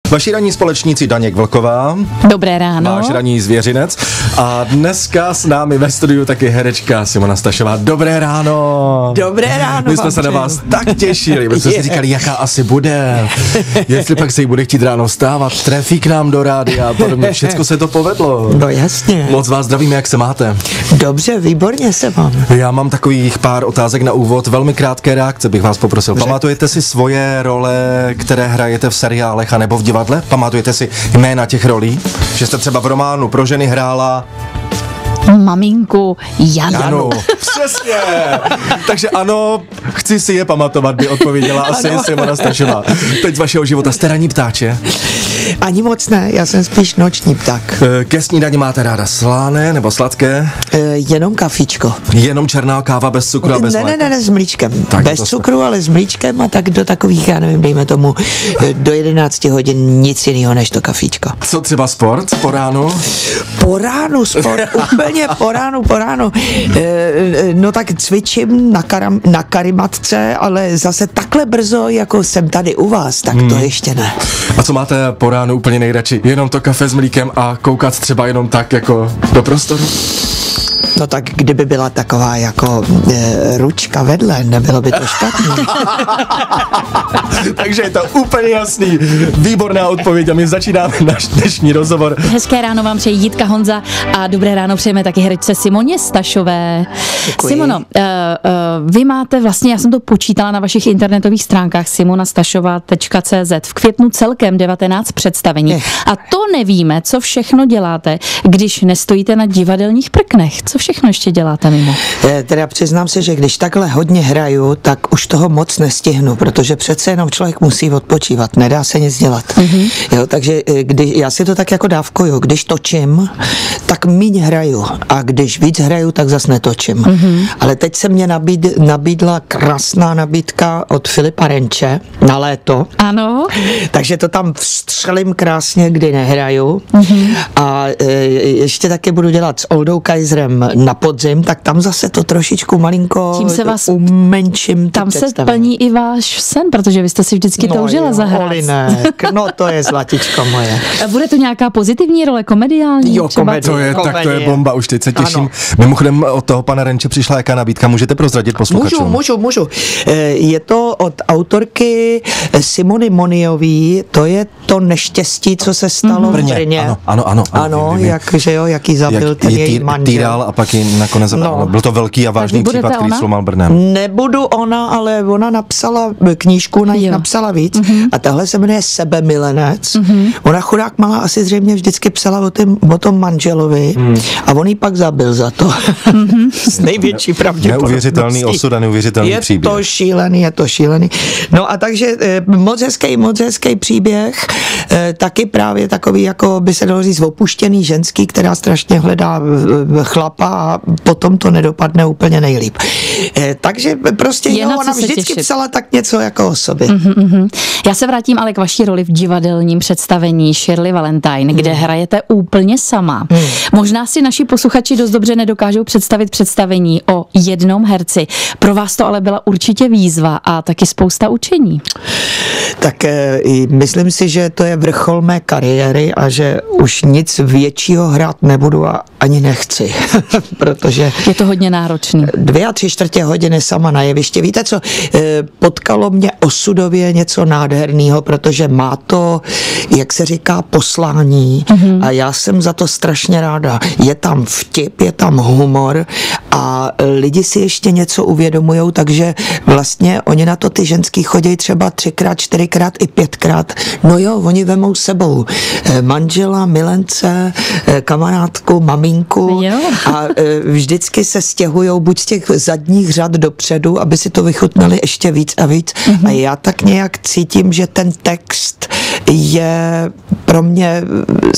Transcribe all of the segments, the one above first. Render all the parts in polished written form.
Vaši ranní společníci Daněk Vlková. Dobré ráno. Váš ranní zvěřinec. A dneska s námi ve studiu taky herečka Simona Stašová. Dobré ráno. Dobré ráno. My jsme se na vás tak těšili, protože jsme si říkali, jaká asi bude. Jestli pak se jí bude chtít ráno vstávat, trefí k nám do rádia a podobně. Všecko se to povedlo. No jasně. Moc vás zdravíme, jak se máte? Dobře, výborně se mám. Já mám takových pár otázek na úvod, velmi krátké reakce bych vás poprosil. Pamatujete si svoje role, které hrajete v seriálech anebo v divadle? Pamatujete si jména těch rolí? Že jste třeba v románu pro ženy hrála maminku Janu. Přesně. Takže ano, chci si je pamatovat, by odpověděla asi Simona Stašová. Teď z vašeho života jste ranní ptáče? Ani moc ne, já jsem spíš noční pták. Ke snídani máte ráda slané nebo sladké? Jenom kafíčko. Jenom černá káva bez cukru a bez mléka? Ne, s mlíčkem. Tak bez cukru, ale s mlíčkem a tak do takových, já nevím, dejme tomu, do 11 hodin nic jiného než to kafíčko. Co třeba sport po ránu? Po ránu sport, úplně po ránu. No tak cvičím na karimatce, ale zase takhle brzo, jako jsem tady u vás, tak to ještě ne. A co máte po ránu úplně nejradši? Jenom to kafe s mlíkem a koukat třeba jenom tak jako do prostoru? No tak kdyby byla taková jako ručka vedle, nebylo by to špatné. Takže je to úplně jasný. Výborná odpověď a my začínáme náš dnešní rozhovor. Hezké ráno vám přeji Jitka Honza a dobré ráno přejeme taky herečce Simoně Stašové. Děkuji. Simono, vy máte vlastně, já jsem to počítala na vašich internetových stránkách simonastašova.cz, v květnu celkem 19 představení. A to nevíme, co všechno děláte, když nestojíte na divadelních prknech. Co všechno ještě děláte mimo? Teda přiznám se, že když takhle hodně hraju, tak už toho moc nestihnu, protože přece jenom člověk musí odpočívat, nedá se nic dělat. Jo, takže já si to tak jako dávkuju, když točím, tak míň hraju a když víc hraju, tak zas netočím. Ale teď se mě nabídla krásná nabídka od Filipa Renče na léto. Ano. Takže to tam vstřelím krásně, kdy nehraju. A ještě taky budu dělat s Oldou Kaiserem na podzim, tak tam zase to trošičku malinko Tím se vás umenším. Tam se plní i váš sen, protože vy jste si vždycky toužila zahrát. No to je zlatičko moje. Bude to nějaká pozitivní role, komediální? Jo, komedie. To je bomba, už teď se těším. Ano. Mimochodem od toho pana Renče přišla jaká nabídka, můžete prozradit posluchačům? Můžu. Je to od autorky Simony Moniový, to je to neštěstí, co se stalo v Brně. Ano, jaký zabil ten její manžel. Týral a pak ji nakonec byl to velký a vážný případ, který slomal Brnem. Nebudu ona, ale ona napsala knížku, ona jich napsala víc a tahle se jmenuje Sebemilenec. Ona chudák malá asi zřejmě vždycky psala o tom manželovi a on ji pak zabil za to. S největší pravděpodobností. Neuvěřitelný osud a neuvěřitelný příběh. Je to šílený. No a takže moc hezký příběh, taky právě takový, jako by se dalo říct, opuštěný ženský, která strašně hledá chlapa a potom to nedopadne úplně nejlíp. Takže prostě ona vždycky psala tak něco jako o sobě. Já se vrátím ale k vaší roli v divadelním představení Shirley Valentine, kde hrajete úplně sama. Možná si naši posluchači dost dobře nedokážou představit představení o jednom herci. Pro vás to ale byla určitě výzva a taky spousta učení. Tak myslím si, že to je vrchol mé kariéry a že už nic většího hrát nebudu a ani nechci, protože je to hodně náročný. 2 3/4 hodiny sama na jevišti. Víte co, potkalo mě osudově něco nádherného, protože má to, jak se říká, poslání a já jsem za to strašně ráda. Je tam vtip, je tam humor a lidi si ještě něco uvědomujou, takže vlastně oni na to ty ženský chodí třeba 3x, 4x i 5x. No jo, oni vemou sebou manžela, milence, kamarádku, maminku a vždycky se stěhujou buď z těch zadních řad dopředu, aby si to vychutnali ještě víc a víc. A já tak nějak cítím, že ten text je pro mě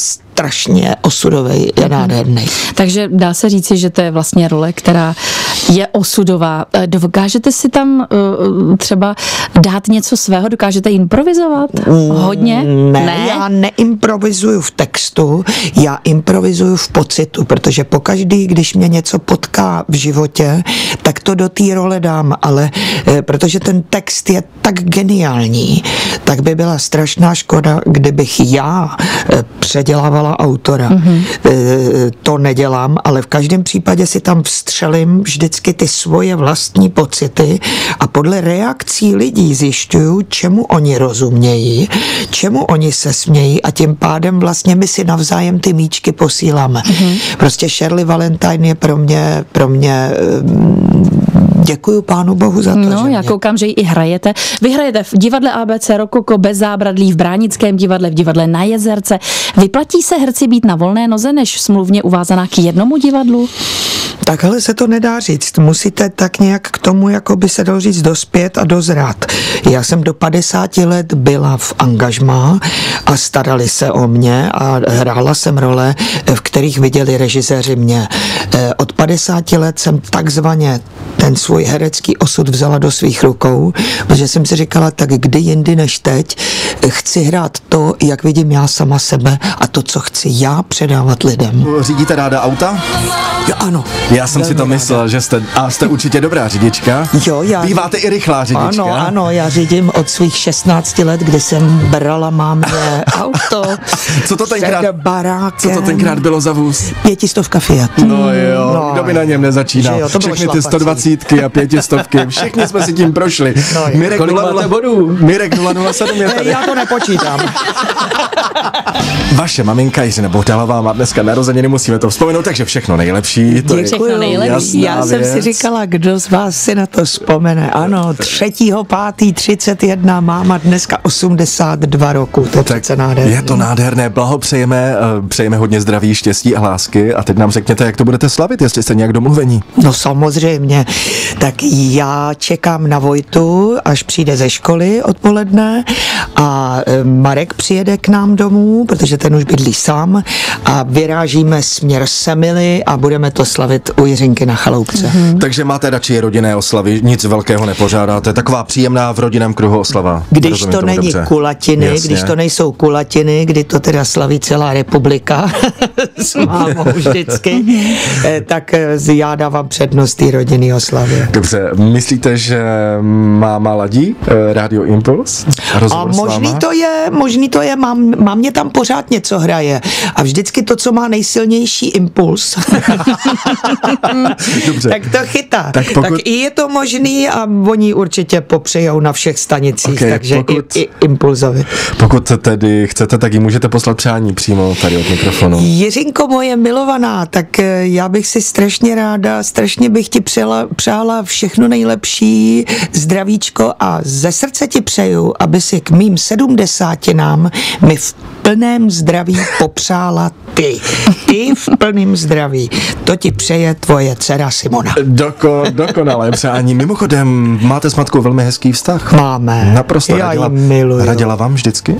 strašně osudový, je nádherný. Takže dá se říci, že to je vlastně role, která je osudová. Dokážete si tam třeba dát něco svého? Dokážete improvizovat? Hodně? Ne, já neimprovizuju v textu, já improvizuju v pocitu, protože pokaždý, když mě něco potká v životě, tak to do té role dám, ale protože ten text je tak geniální, tak by byla strašná škoda, kdybych já předělávala autora. To nedělám, ale v každém případě si tam vstřelím vždycky ty svoje vlastní pocity a podle reakcí lidí zjišťuju, čemu oni rozumějí, čemu oni se smějí a tím pádem vlastně my si navzájem ty míčky posíláme. Prostě Shirley Valentine je pro mě děkuju Pánu Bohu za to. No, já koukám, že ji i hrajete. Vy hrajete v divadle ABC Rokoko, Bez zábradlí, v Bránickém divadle, v divadle Na Jezerce. Vyplatí se herci být na volné noze, než smluvně uvázaná k jednomu divadlu? Takhle se to nedá říct. Musíte tak nějak k tomu, jako by se dalo říct, dospět a dozrát. Já jsem do 50 let byla v angažmá a starali se o mě a hrála jsem role, v kterých viděli režiséři mě. Od 50 let jsem takzvaně ten svůj herecký osud vzala do svých rukou, protože jsem si říkala, tak kdy jindy než teď chci hrát to, jak vidím já sama sebe a to, co chci já předávat lidem. Řídíte ráda auta? Jo, ano. Já jsem si to myslel, že jste určitě dobrá řidička. Jo, Býváte i rychlá řidička. Ano, já řídím od svých 16 let, kdy jsem brala mámě auto. Co to tenkrát bylo za vůz? 500 Fiat. No jo, kdo by na něm nezačínal? Jo, všechny ty 120 a 500, všichni jsme si tím prošli. No, Mirek 007 je tady. Já to nepočítám. Vaše maminka Jiřina Bohdalová má dneska narozeniny, musíme to vzpomenout, takže všechno nejlepší. To všechno nejlepší. Já jsem si říkala, kdo z vás si na to vzpomene. Ano, 3.5.31, máma dneska 82 roku, to je přece nádherné. Je to nádherné, blahopřejeme, přejeme hodně zdraví, štěstí a lásky a teď nám řekněte, jak to budete slavit, jestli jste nějak domluvení. No samozřejmě, tak já čekám na Vojtu, až přijde ze školy odpoledne a Marek přijede k nám domů, protože ten už bydlí sám a vyrážíme směr Semily a budeme to slavit u Jiřinky na Chaloupce. Takže máte radši rodinné oslavy, nic velkého nepořádáte, taková příjemná v rodinném kruhu oslava. Když to není dobře. Kulatiny, jasně. Když to nejsou kulatiny, kdy to teda slaví celá republika s mámou vždycky, tak já dávám přednost té rodinné oslavě. Dobře, myslíte, že máma ladí Radio Impuls? A možný to je, mám mě tam pořád něco hraje a vždycky to, co má nejsilnější impuls, tak to chytá. Tak i je to možný a oni určitě popřejou na všech stanicích, takže i impulzovi. Pokud tedy chcete, tak ji můžete poslat přání přímo tady od mikrofonu. Jiřinko moje milovaná, tak já bych si strašně ráda, strašně bych ti přála všechno nejlepší, zdravíčko a ze srdce ti přeju, aby si k mým 70 mi v plném zdraví popřála ty. Ty v plném zdraví. To ti přeje tvoje dcera Simona. Dokonalé přání. Mimochodem, máte s matkou velmi hezký vztah? Máme. Naprosto. Já ji miluju. Radila vám vždycky?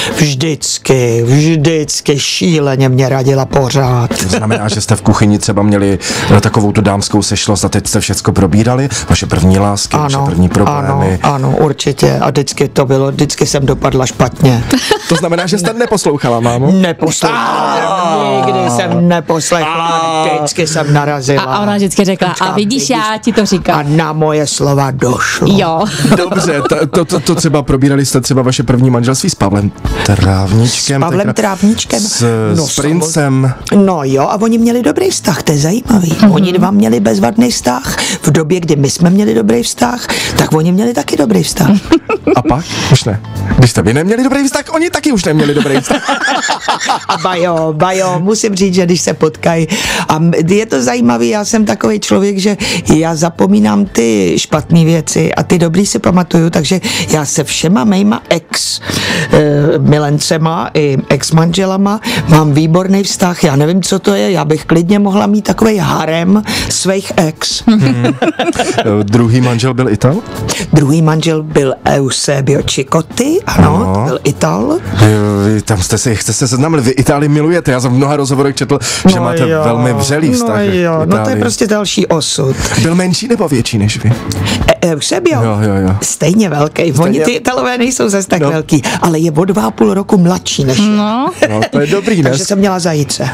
Vždycky šíleně mě radila pořád. To znamená, že jste v kuchyni třeba měli takovou tu dámskou sešlost a teď jste všecko probírali? Vaše první lásky, vaše první problémy? Ano, určitě. A vždycky jsem dopadla špatně. To znamená, že jste neposlouchala, mámo? Neposlouchala. Nikdy jsem neposlechla, vždycky jsem narazila. A ona vždycky řekla, a vidíš, já ti to říkám. A na moje slova došlo. Jo. Dobře, to třeba probírali jste třeba vaše první manželství s Pavlem Trávničkem. S Pavlem Trávničkem. S princem. No jo, a oni měli dobrý vztah, to je zajímavý. Oni dva měli bezvadný vztah. V době, kdy my jsme měli dobrý vztah, tak oni měli taky dobrý vztah. A pak? Už ne. Když jste vy neměli dobrý vztah, oni taky už neměli dobrý vztah. A bajo, musím říct, že když se potkají. A je to zajímavý, já jsem takový člověk, že já zapomínám ty špatné věci a ty dobrý si pamatuju, takže já se všema mýma milencema i ex-manželama mám výborný vztah. Já nevím, co to je, já bych klidně mohla mít takovej harem svých ex. Druhý manžel byl Ital? Druhý manžel byl Eusebio Chicotti, ano, byl Ital. Tam jste se seznámili, vy Itálii milujete, já jsem v mnoha rozhovorech četl, že máte velmi vřelý vztah. No to je prostě další osud. Byl menší nebo větší než vy? Eusebio? Jo. Stejně velký. Oni ty Italové nejsou zase tak velký, ale je o 2,5 roku mladší než No, to je dobrý, ne? Takže jsem měla zajíce.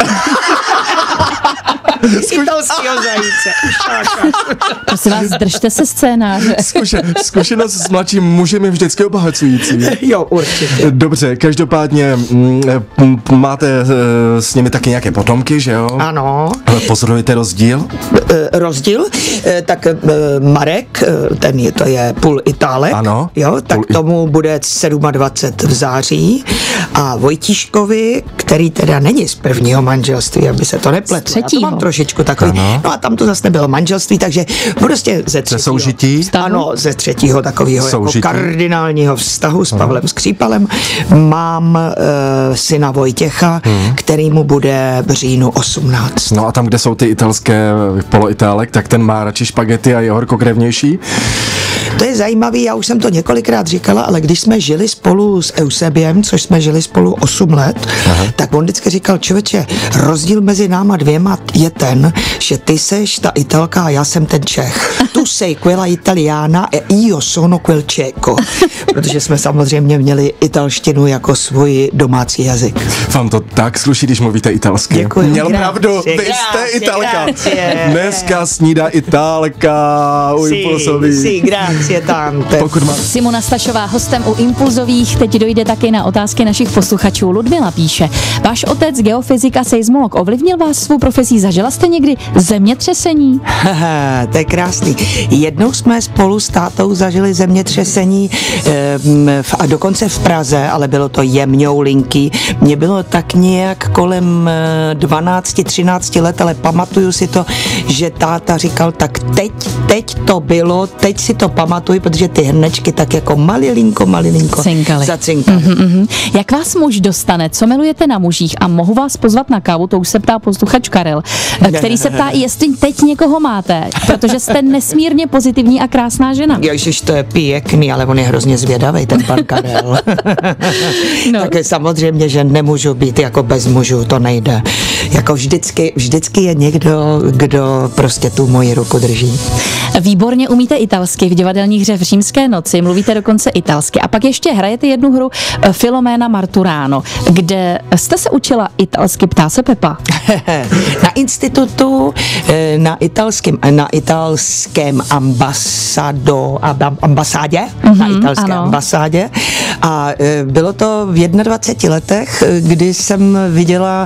Italského zajíce. Prosím vás, držte se scénáře. Zkušenost s mladším mužem je vždycky obohacující. Jo, určitě. Dobře, každopádně máte s nimi taky nějaké potomky, že jo? Ano. Ale pozorujete rozdíl? Rozdíl? Tak Marek, to je půl Itálek. Ano. Jo, tak tomu bude 27 v září. A Vojtíškovi, který teda není z prvního manželství, aby se to nepletlo. Já to mám trošičku takový. Ano. No a tam to zase nebylo manželství, takže prostě ze třetího. Soužití? Ano, ze třetího takového jako kardinálního vztahu s Pavlem Skřípalem mám syna Vojtěcha, který mu bude v říjnu 18. No a tam, kde jsou ty italské poloitálek, tak ten má radši špagety a je horkokrevnější? To je zajímavý, já už jsem to několikrát říkala, ale když jsme žili spolu s Eusebiem, což jsme žili spolu 8 let, tak on vždycky říkal, člověče, rozdíl mezi náma dvěma je ten, že ty seš ta Italka a já jsem ten Čech. Tu sei quella italiana e io sono quel Čeco. Protože jsme samozřejmě měli italštinu jako svůj domácí jazyk. Vám to tak sluší, když mluvíte italsky. Děkuji. Měl pravdu, vy jste Italka. Dneska snídá Italka u Impulsových. Simona Stašová hostem u Impulzových. Teď dojde taky na otázky našich posluchačů. Ludmila píše: váš otec, geofyzik a seismolog, ovlivnil vás svou profesí? Zažila jste někdy zemětřesení? To je krásný. Jednou jsme spolu s tátou zažili zemětřesení a dokonce v Praze, ale bylo to jemňoulinky. Mně bylo tak nějak kolem 12-13 let, ale pamatuju si to, že táta říkal, tak teď to bylo, teď si to pamatuj, protože ty hrnečky tak jako malilinko zacinkaly. Jak vás muž dostane? Co milujete na mužích? A mohu vás pozvat na kávu? To už se ptá posluchač Karel, který se ptá, jestli teď někoho máte, protože jste nesmírně pozitivní a krásná žena. Ježiš, to je pěkný, ale on je hrozně zvědavý, ten pan Karel. No. Tak samozřejmě, že nemůžu být jako bez mužů, to nejde. Jako vždycky je někdo, kdo prostě tu moji ruku drží. Výborně umíte italsky, v divadelní hře v Římské noci mluvíte dokonce italsky. A pak ještě hrajete jednu hru Filoména Marturano, kde jste se učila italsky, ptá se Pepa. Na institutu, na italském ambasádě, na italské ambasádě. A bylo to v 21 letech, kdy jsem viděla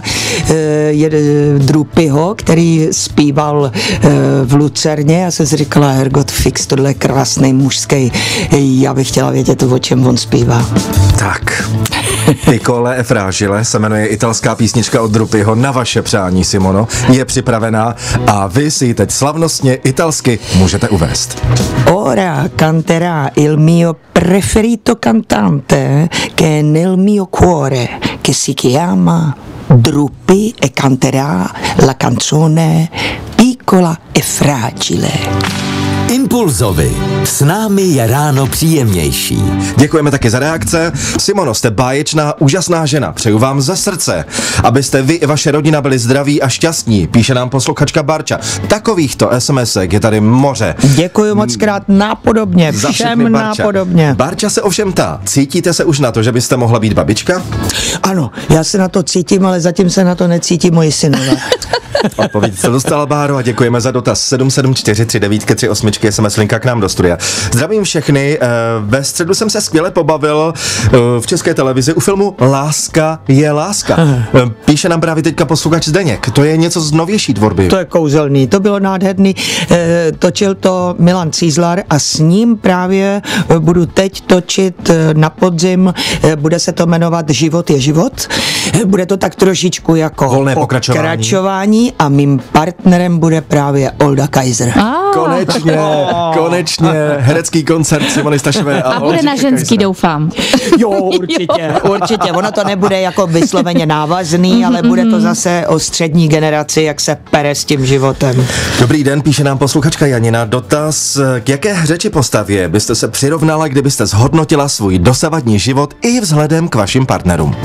Drupyho, který zpíval v Lucerně. Já jsem si říkala, Hergot fix, tohle je krásný mužský. Já bych chtěla vědět, o čem on zpívá. Tak, Piccole e fragile se jmenuje italská písnička od Drupyho na vaše přání, Simono. Je připravená a vy si ji teď slavnostně italsky můžete uvést. Ora canterà il mio preferito cantante che è nel mio cuore, che si chiama Drupy e canterà la canzone Piccola e fragile. Impulzovi. S námi je ráno příjemnější. Děkujeme taky za reakce. Simono, jste báječná, úžasná žena. Přeju vám ze srdce, abyste vy i vaše rodina byli zdraví a šťastní. Píše nám posluchačka Barča. Takovýchto SMSek je tady moře. Děkuji moc krát, nápodobně. Všem nápodobně. Barča se ovšem ptá, cítíte se už na to, že byste mohla být babička? Ano, já se na to cítím, ale zatím se na to necítí moji synové. Odpověď se dostala, Báro, a děkujeme za dotaz. 7743938 SMS linka k nám do studia. Zdravím všechny. Ve středu jsem se skvěle pobavil v České televizi u filmu Láska je láska. Píše nám právě teďka posluchač Zdeněk. To je něco z novější tvorby. To je kouzelný, to bylo nádherný. Točil to Milan Cízlar a s ním právě budu teď točit na podzim. Bude se to jmenovat Život je život. Bude to tak trošičku jako volné pokračování. A mým partnerem bude právě Olda Kaiser. Konečně. konečně herecký koncert Simony Stašové. A bude na ženský, doufám. Jo, určitě. Ono to nebude jako vysloveně návazný, ale bude to zase o střední generaci, jak se pere s tím životem. Dobrý den, píše nám posluchačka Janina. Dotaz, k jaké hře či postavě byste se přirovnala, kdybyste zhodnotila svůj dosavadní život i vzhledem k vašim partnerům?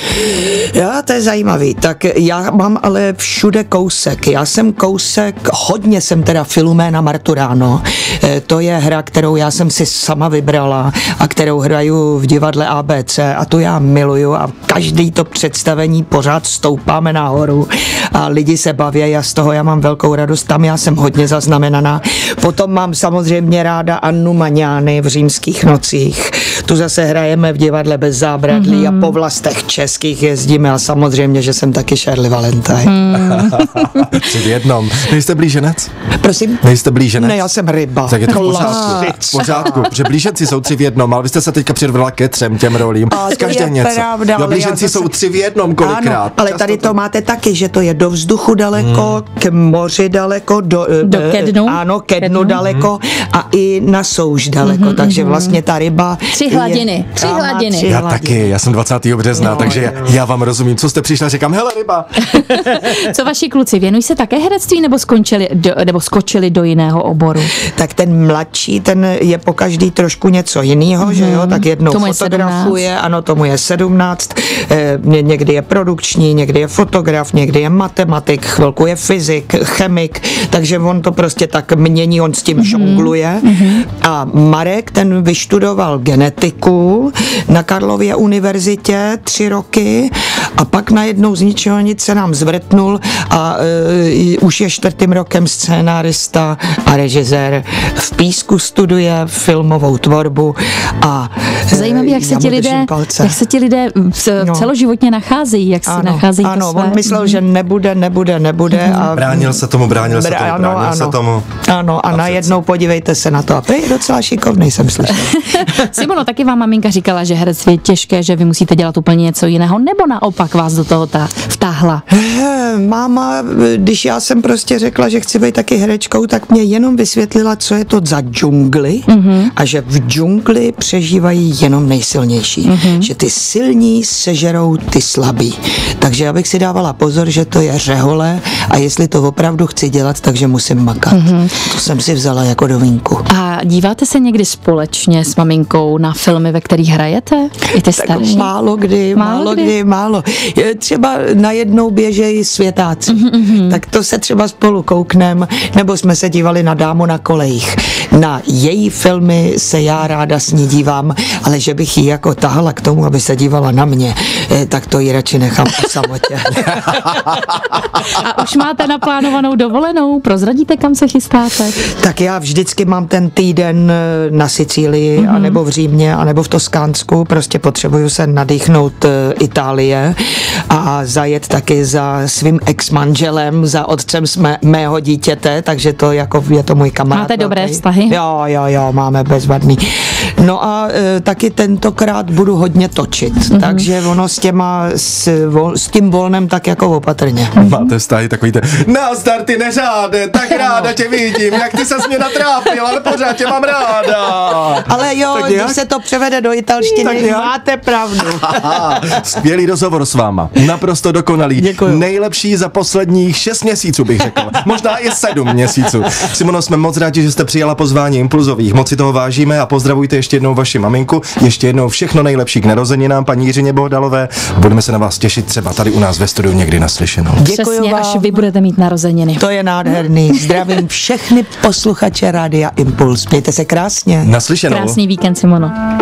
Já, to je zajímavý. Tak já mám ale všude kousek. Já jsem kousek, hodně jsem teda Filoména Marturano. To je hra, kterou já jsem si sama vybrala a kterou hraju v divadle ABC a tu já miluju a každý to představení pořád stoupáme nahoru a lidi se baví a z toho já mám velkou radost. Tam já jsem hodně zaznamenaná. Potom mám samozřejmě ráda Annu Maňány v Římských nocích. Tu zase hrajeme v divadle Bez zábradlí a po vlastech českých jezdíme a samozřejmě, že jsem taky Shirley Valentine. Tři v jednom. Nejste blíženec? Prosím? Nejste blíženec? Ne, já jsem ryba. Tak je to v pořádku, protože blíženci jsou 3 v jednom, ale vy jste se teďka přirovnala ke 3 těm rolím. Každé něco. Pravda, jo, blíženci jsou 3 v jednom kolikrát. Ano, ale tady to máte taky, že to je do vzduchu daleko, k moři daleko, do ke dnu. Ano, ke dnu daleko a i na souš daleko, takže vlastně ta ryba 3 hladiny. 3 hladiny. Já taky, já jsem 20. března, takže já vám rozumím, co jste přišla, říkám, hele ryba. Co vaši kluci, věnují se také herectví nebo skočili do jiného oboru? Tak ten mladší, ten je po každý trošku něco jiného, že jo, tak jednou tomu fotografuje, ano, tomu je 17, někdy je produkční, někdy je fotograf, někdy je matematik, chvilku je fyzik, chemik, takže on to prostě tak mění, on s tím žongluje. A Marek, ten vyštudoval genetiku na Karlově univerzitě 3 roky a pak najednou z ničeho nic se nám zvrtnul a už je 4. rokem scénárista a režisér. V Písku studuje filmovou tvorbu a zajímavé, jak se ti lidé celoživotně nacházejí, jak si nacházejí ano, to své. On myslel, že nebude. A bránil se tomu. Ano, a najednou podívejte se na to. A to je docela šikovnej, jsem slyšel. Simono, taky vám maminka říkala, že herectví je těžké, že vy musíte dělat úplně něco jiného, nebo naopak vás do toho vtáhla? Máma, když já jsem prostě řekla, že chci být taky herečkou, tak mě jenom vysvětlila, co je to za džungli a že v džungli přežívají jenom nejsilnější. Že ty silní sežerou ty slabí. Takže já bych si dávala pozor, že to je řehole a jestli to opravdu chci dělat, takže musím makat. To jsem si vzala jako do vínku. A díváte se někdy společně s maminkou na filmy, ve kterých hrajete? I ty starší? Málo kdy. Třeba najednou běžejí Světáci. Tak to se třeba spolu kouknem, nebo jsme se dívali na Dámu na kolejích. Na její filmy se já ráda s ní dívám, ale že bych ji jako tahala k tomu, aby se dívala na mě, tak to ji radši nechám o samotě. A už máte naplánovanou dovolenou? Prozradíte, kam se chystáte? Tak já vždycky mám ten týden na Sicílii, anebo v Římě, anebo v Toskánsku. Prostě potřebuju se nadýchnout Itálie a zajet taky za svým ex-manželem, za otcem mého dítěte, takže to jako je to můj kamarád. Máte dobré vztahy? Jo, máme bezvadný. No a taky tentokrát budu hodně točit, takže ono s tím volnem tak jako opatrně. Máte vztahy takový nazdar ty neřáde, tak ráda tě vidím, jak ty ses mě natrápil, ale pořád tě mám ráda. Ale jo, když se to převede do italštiny, máte pravdu. Skvělý rozhovor s váma, naprosto dokonalý. Děkuju. Nejlepší za posledních 6 měsíců bych řekl, možná i 7 měsíců. Simono, jsme moc rádi, že jste přijala pozvání Impulzových, moc si toho vážíme a pozdravujte ještě jednou vaši maminku, ještě jednou všechno nejlepší k narozeninám paní Jiřině Bohdalové. Budeme se na vás těšit třeba tady u nás ve studiu někdy naslyšenou. Přesně, až vy budete mít narozeniny. To je nádherný. Zdravím všechny posluchače Rádia Impuls. Mějte se krásně. Naslyšenou. Krásný víkend, Simono.